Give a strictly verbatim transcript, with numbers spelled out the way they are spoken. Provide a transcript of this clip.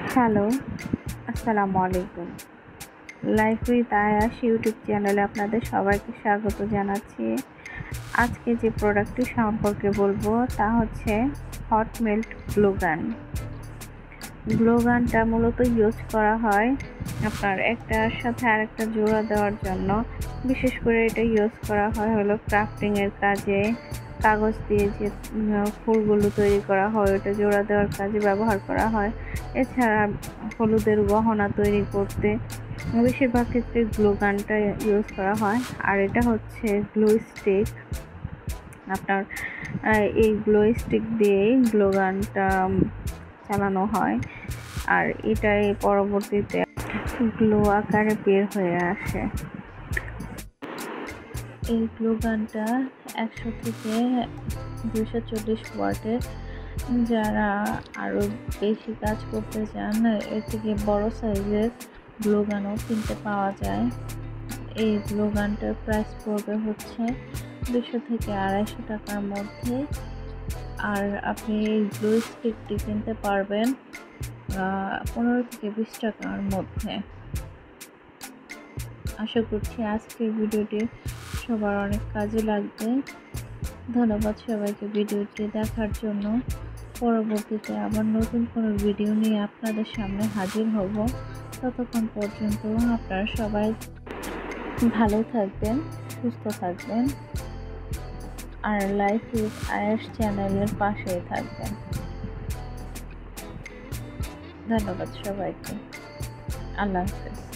Hello, আসসালামু আলাইকুম। Life with আয়াস ইউটিউব চ্যানেলে আপনাদের সবাইকে স্বাগত জানাচ্ছি। আজকে যে প্রোডাক্টটি সম্পর্কে বলবো তা হচ্ছে hot melt glow gun. Glow গানটা মূলত ইউজ করা হয় আপনার একটার সাথে আরেকটা জোড়া দেওয়ার জন্য। বিশেষ করে এটা ইউজ করা হয় হলো ক্রাফটিংয়ের কাজে, কাগজ দিয়ে যে ফুলগুলো তৈরি করা হয় ওটা জোড়া দেওয়ার কাজে ব্যবহার করা হয়। এছাড়া হলুদের গহনা তৈরি করতে বেশিরভাগ ক্ষেত্রে গ্লো গানটা ইউজ করা হয়। আর এটা হচ্ছে গ্লো স্টিক। আপনার এই গ্লো স্টিক দিয়েই গ্লো গানটা চালানো হয়, আর এটাই পরবর্তীতে গ্লো আকারে বের হয়ে আসে। এই গ্লো গানটা একশো থেকে দুশো চল্লিশ ওয়াটের। যারা আরও বেশি কাজ করতে চান এর থেকে বড় সাইজের গ্লো গানও কিনতে পাওয়া যায়। এই গ্লো গানটার প্রাইস পড়বে হচ্ছে দুশো থেকে আড়াইশো টাকার মধ্যে। আর আপনি এই গ্লো স্টিকটি কিনতে পারবেন পনেরো থেকে বিশ টাকার মধ্যে। আশা করছি আজকের ভিডিওটি সবার অনেক কাজে লাগবে। ধন্যবাদ সবাইকে ভিডিওটি দেখার জন্য। পরবর্তীতে আবার নতুন কোনো ভিডিও নিয়ে আপনাদের সামনে হাজির হব। ততক্ষণ পর্যন্ত আপনারা সবাই ভালো থাকবেন, সুস্থ থাকবেন, আর লাইফ উইথ আয়াস চ্যানেলের পাশেই থাকবেন। ধন্যবাদ সবাইকে। আল্লাহ হাফেজ।